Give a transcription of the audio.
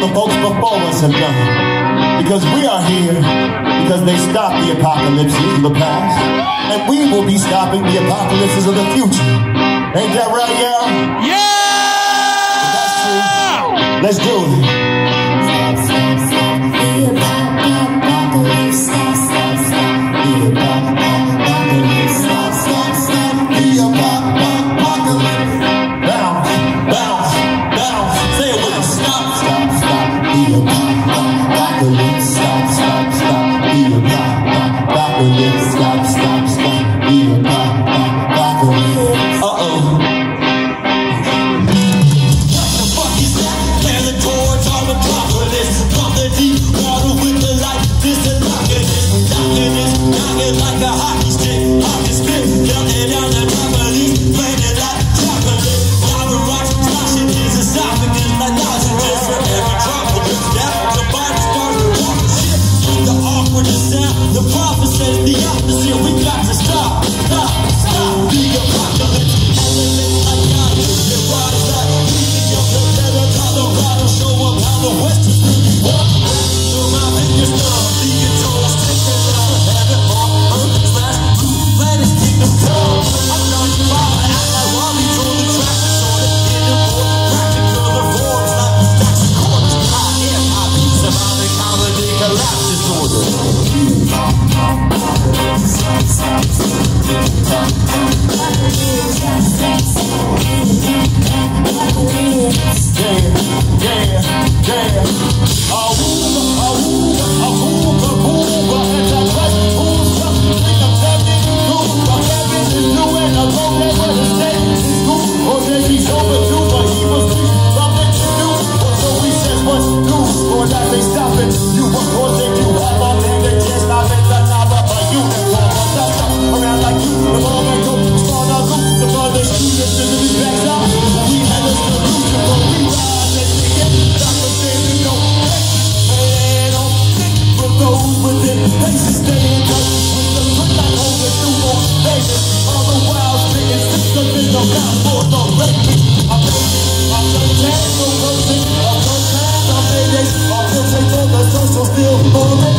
the folks before us have done. Because we are here because they stopped the apocalypses of the past, and we will be stopping the apocalypses of the future. Ain't that right, y'all? Yeah! That's true. Let's do it. Like a hockey stick, melting down the properties, flaming like chocolate. Lava rocks, slashing his esophagus like oxygen for every drop of his death. The body starts to walk the shit with the awkwardest sound. The prophet says the opposite. We got to stop the apocalypse. Elements like God, they rise like leaving up the leather, Colorado. Show them how the West is really walk. So my fingers numb, the control sticking out of heaven. Still